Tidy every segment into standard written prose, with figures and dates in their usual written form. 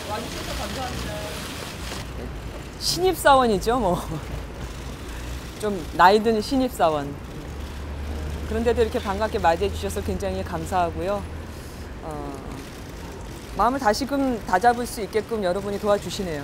와주셔서 감사합니다. 신입사원이죠, 뭐. 좀 나이 든 신입사원. 그런데도 이렇게 반갑게 맞이해 주셔서 굉장히 감사하고요. 마음을 다시금 다잡을 수 있게끔 여러분이 도와주시네요.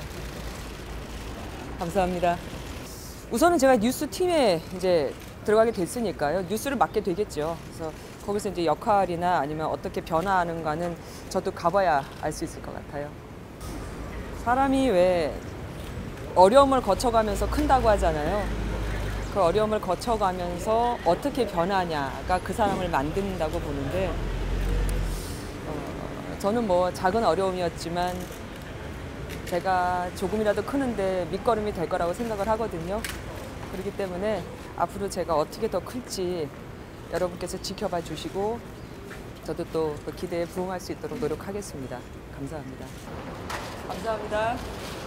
감사합니다. 우선은 제가 뉴스팀에 이제 들어가게 됐으니까요. 뉴스를 맡게 되겠죠. 그래서 거기서 이제 역할이나 아니면 어떻게 변화하는가는 저도 가봐야 알 수 있을 것 같아요. 사람이 왜 어려움을 거쳐가면서 큰다고 하잖아요. 그 어려움을 거쳐가면서 어떻게 변하냐가 그 사람을 만든다고 보는데, 저는 뭐 작은 어려움이었지만 제가 조금이라도 크는데 밑거름이 될 거라고 생각을 하거든요. 그렇기 때문에 앞으로 제가 어떻게 더 클지 여러분께서 지켜봐 주시고 저도 또 그 기대에 부응할 수 있도록 노력하겠습니다. 감사합니다. 감사합니다.